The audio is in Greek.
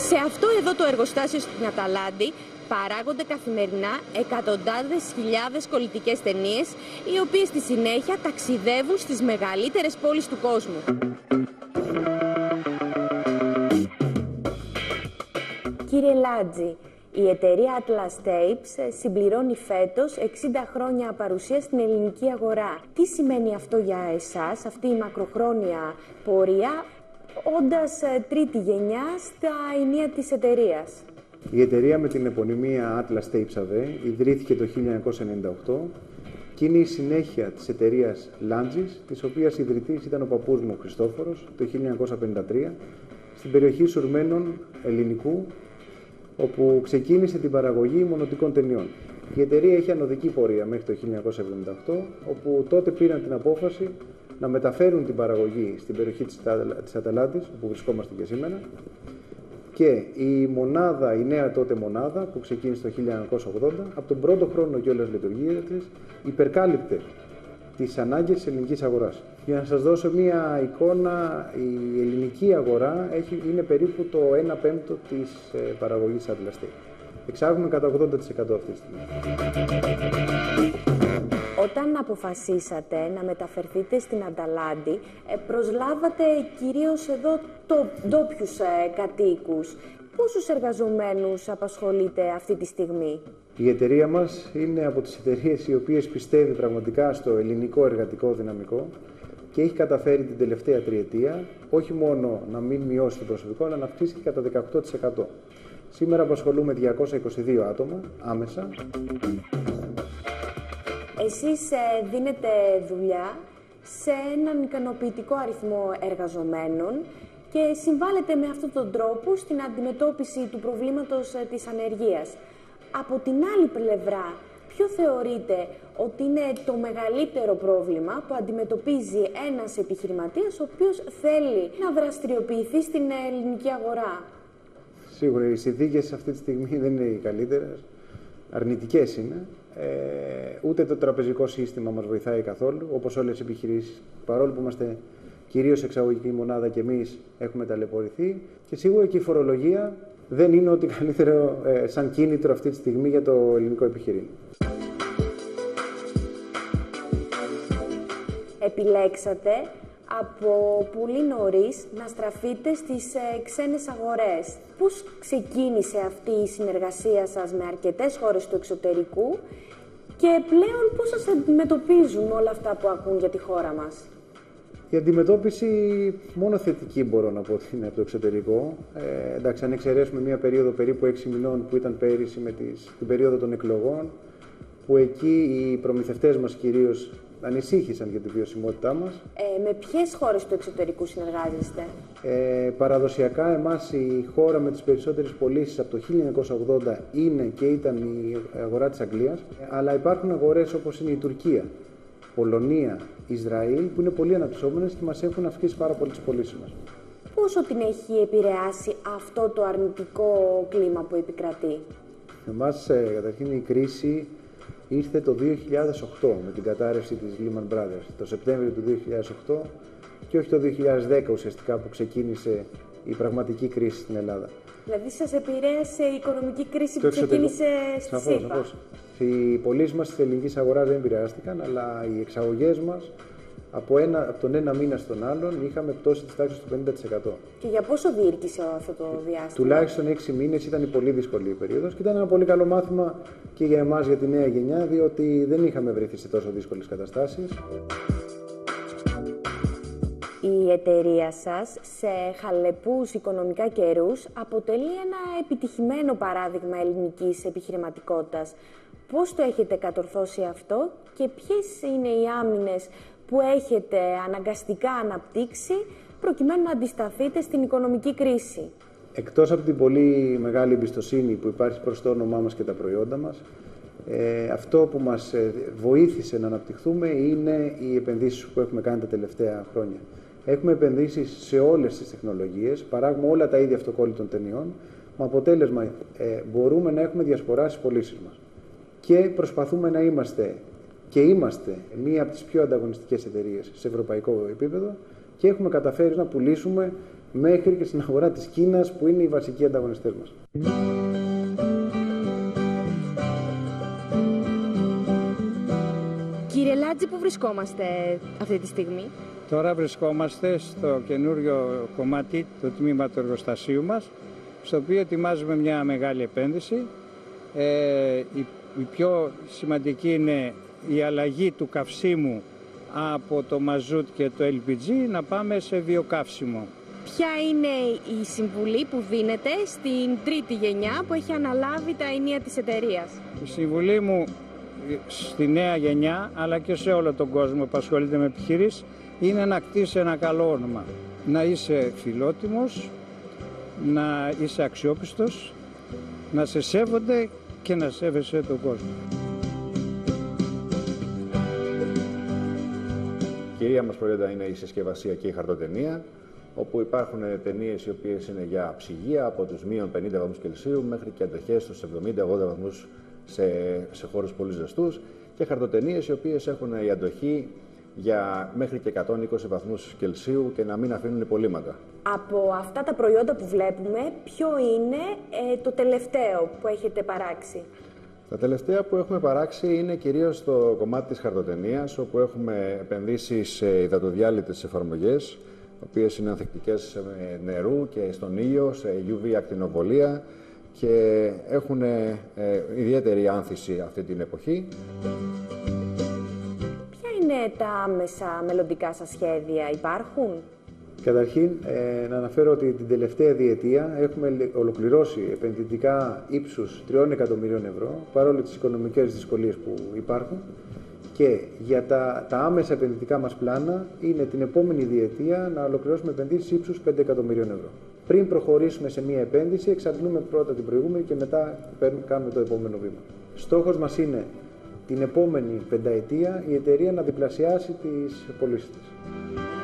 Σε αυτό εδώ το εργοστάσιο στην Αταλάντη παράγονται καθημερινά εκατοντάδες χιλιάδες κολλητικές ταινίες, οι οποίες στη συνέχεια ταξιδεύουν στις μεγαλύτερες πόλεις του κόσμου. Κύριε Λάτζη, η εταιρεία Atlas Tapes συμπληρώνει φέτος 60 χρόνια παρουσία στην ελληνική αγορά. Τι σημαίνει αυτό για εσάς, αυτή η μακροχρόνια πορεία, όντας τρίτη γενιά στα ενία της εταιρείας? Η εταιρεία με την επωνυμία Atlas Tapes AV ιδρύθηκε το 1998 και είναι η συνέχεια της εταιρείας Landis, της οποίας ιδρυτής ήταν ο παππούς μου Χριστόφορος το 1953 στην περιοχή Σουρμένων Ελληνικού, όπου ξεκίνησε την παραγωγή μονοτικών ταινιών. Η εταιρεία είχε ανωδική πορεία μέχρι το 1978, όπου τότε πήραν την απόφαση να μεταφέρουν την παραγωγή στην περιοχή της Αταλάντης, όπου βρισκόμαστε και σήμερα, και η νέα τότε μονάδα, που ξεκίνησε το 1980, από τον πρώτο χρόνο κιόλας λειτουργίας της, υπερκάλυπτε τις ανάγκες της ελληνικής αγοράς. Για να σας δώσω μία εικόνα, η ελληνική αγορά είναι περίπου το 1/5 της παραγωγής Atlas Tapes. Εξάγουμε κατά 80% αυτή τη στιγμή. Όταν αποφασίσατε να μεταφερθείτε στην Αταλάντη, προσλάβατε κυρίως εδώ ντόπιους κατοίκους. Πόσους εργαζομένους απασχολείτε αυτή τη στιγμή? Η εταιρεία μας είναι από τις εταιρείες οι οποίες πιστεύει πραγματικά στο ελληνικό εργατικό δυναμικό και έχει καταφέρει την τελευταία τριετία όχι μόνο να μην μειώσει το προσωπικό, αλλά να αυξήσει και κατά 18%. Σήμερα απασχολούμε 222 άτομα άμεσα. Εσείς δίνετε δουλειά σε έναν ικανοποιητικό αριθμό εργαζομένων και συμβάλλετε με αυτόν τον τρόπο στην αντιμετώπιση του προβλήματος της ανεργίας. Από την άλλη πλευρά, ποιο θεωρείτε ότι είναι το μεγαλύτερο πρόβλημα που αντιμετωπίζει ένας επιχειρηματίας ο οποίος θέλει να δραστηριοποιηθεί στην ελληνική αγορά? Σίγουρα οι συνθήκες αυτή τη στιγμή δεν είναι οι καλύτερες, αρνητικές είναι. Ούτε το τραπεζικό σύστημα μας βοηθάει καθόλου, όπως όλες οι επιχειρήσεις, παρόλο που είμαστε κυρίως εξαγωγική μονάδα και εμείς έχουμε ταλαιπωρηθεί, και σίγουρα και η φορολογία δεν είναι ό,τι καλύτερο σαν κίνητρο αυτή τη στιγμή για το ελληνικό επιχειρήν. Επιλέξατε από πολύ νωρίς να στραφείτε στις ξένες αγορές. Πώς ξεκίνησε αυτή η συνεργασία σας με αρκετές χώρες του εξωτερικού και πλέον πώς σας αντιμετωπίζουν όλα αυτά που ακούν για τη χώρα μας? Η αντιμετώπιση μόνο θετική μπορώ να πω ότι είναι από το εξωτερικό. Εντάξει, αν εξαιρέσουμε μία περίοδο περίπου 6 μηνών που ήταν πέρυσι με την περίοδο των εκλογών, που εκεί οι προμηθευτές μας κυρίως ανησύχησαν για τη βιωσιμότητά μας. Με ποιες χώρες του εξωτερικού συνεργάζεστε? Παραδοσιακά εμάς η χώρα με τις περισσότερες πωλήσεις από το 1980 είναι και ήταν η αγορά της Αγγλίας, αλλά υπάρχουν αγορές όπως είναι η Τουρκία, Πολωνία, Ισραήλ, που είναι πολύ αναπτυσσόμενες και μας έχουν αυξήσει πάρα πολύ τις πωλήσεις μας. Πόσο την έχει επηρεάσει αυτό το αρνητικό κλίμα που επικρατεί? Εμάς καταρχήν η κρίση ήρθε το 2008 με την κατάρρευση της Lehman Brothers, το Σεπτέμβριο του 2008 και όχι το 2010 ουσιαστικά που ξεκίνησε η πραγματική κρίση στην Ελλάδα. Δηλαδή σας επηρέασε η οικονομική κρίση που ξεκίνησε στη ΣΥΠΑ? Σαφώς. Οι πωλήσεις μας της ελληνικής αγοράς δεν επηρεάστηκαν, αλλά οι εξαγωγές μας από τον ένα μήνα στον άλλον είχαμε πτώση της τάξης του 50%. Και για πόσο διήρκησε αυτό το διάστημα? Τουλάχιστον 6 μήνες ήταν η πολύ δύσκολη περίοδος και ήταν ένα πολύ καλό μάθημα και για εμάς, για τη νέα γενιά, διότι δεν είχαμε βρεθεί σε τόσο δύσκολες καταστάσεις. Η εταιρεία σας σε χαλεπούς οικονομικά καιρούς αποτελεί ένα επιτυχημένο παράδειγμα ελληνικής επιχειρηματικότητας. Πώς το έχετε κατορθώσει αυτό και ποιες είναι οι άμυνες που έχετε αναγκαστικά αναπτύξει προκειμένου να αντισταθείτε στην οικονομική κρίση? Εκτός από την πολύ μεγάλη εμπιστοσύνη που υπάρχει προς το όνομά μας και τα προϊόντα μας, αυτό που μας βοήθησε να αναπτυχθούμε είναι οι επενδύσεις που έχουμε κάνει τα τελευταία χρόνια. Έχουμε επενδύσει σε όλες τις τεχνολογίες, παράγουμε όλα τα είδη αυτοκόλλητων ταινιών, με αποτέλεσμα μπορούμε να έχουμε διασπορά στις πωλήσεις μας. Και προσπαθούμε να είμαστε μία από τις πιο ανταγωνιστικές εταιρείες σε ευρωπαϊκό επίπεδο και έχουμε καταφέρει να πουλήσουμε μέχρι και στην αγορά της Κίνας, που είναι οι βασικοί ανταγωνιστές μας. Κύριε Λάτζη, πού βρισκόμαστε αυτή τη στιγμή? Τώρα βρισκόμαστε στο καινούριο κομμάτι του τμήμα του εργοστασίου μας, στο οποίο ετοιμάζουμε μια μεγάλη επένδυση. Η πιο σημαντική είναι η αλλαγή του καυσίμου από το μαζούτ και το LPG να πάμε σε βιοκαύσιμο. Ποια είναι η συμβουλή που δίνετε στην τρίτη γενιά που έχει αναλάβει τα ενία της εταιρείας? Η συμβουλή μου στη νέα γενιά, αλλά και σε όλο τον κόσμο που ασχολείται με επιχειρήσεις, είναι να κτίσει ένα καλό όνομα. Να είσαι φιλότιμος, να είσαι αξιόπιστος, να σε σέβονται και να σέβεσαι τον κόσμο. Κυρία μας προϊόντα είναι η συσκευασία και η χαρτοτενία, όπου υπάρχουν ταινίες οι οποίες είναι για ψυγεία από τους μείον 50 βαθμούς Κελσίου μέχρι και αντοχές στους 70-80 βαθμούς σε χώρους πολύ ζεστούς, και χαρτοτενίες οι οποίες έχουν η αντοχή για μέχρι και 120 βαθμούς Κελσίου και να μην αφήνουν υπολείμματα. Από αυτά τα προϊόντα που βλέπουμε, ποιο είναι το τελευταίο που έχετε παράξει? Τα τελευταία που έχουμε παράξει είναι κυρίως στο κομμάτι της χαρτοτενίας, όπου έχουμε επενδύσει σε υδατοδιάλυτες εφαρμογές, οι οποίες είναι ανθεκτικές νερού και στον ήλιο, σε UV ακτινοβολία και έχουν ιδιαίτερη άνθηση αυτή την εποχή. Ποια είναι τα άμεσα μελλοντικά σας σχέδια, υπάρχουν? Καταρχήν, να αναφέρω ότι την τελευταία διετία έχουμε ολοκληρώσει επενδυτικά ύψους 3 εκατομμυρίων ευρώ, παρόλο τις οικονομικές δυσκολίες που υπάρχουν, και για τα άμεσα επενδυτικά μας πλάνα είναι την επόμενη διετία να ολοκληρώσουμε επενδύσεις ύψους 5 εκατομμυρίων ευρώ. Πριν προχωρήσουμε σε μία επένδυση, εξαντλούμε πρώτα την προηγούμενη και μετά κάνουμε το επόμενο βήμα. Στόχος μας είναι την επόμενη πενταετία η εταιρεία να διπλασιάσει τις πωλήσεις της.